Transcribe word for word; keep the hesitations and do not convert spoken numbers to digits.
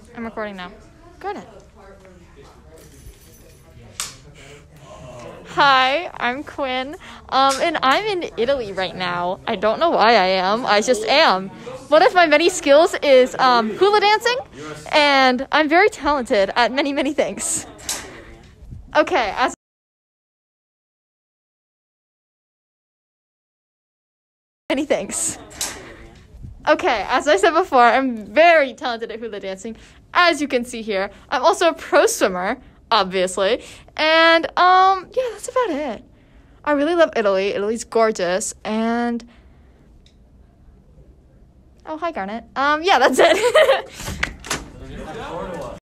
I'm recording now. Garnet. Hi, I'm Quinn, um, and I'm in Italy right now. I don't know why I am, I just am. One of my many skills is um, hula dancing, and I'm very talented at many, many things. Okay, as many things. Okay, as I said before, I'm very talented at hula dancing, as you can see here. I'm also a pro swimmer, obviously, and um, yeah, that's about it. I really love Italy. Italy's gorgeous, and oh, hi, Garnet. Um, yeah, that's it.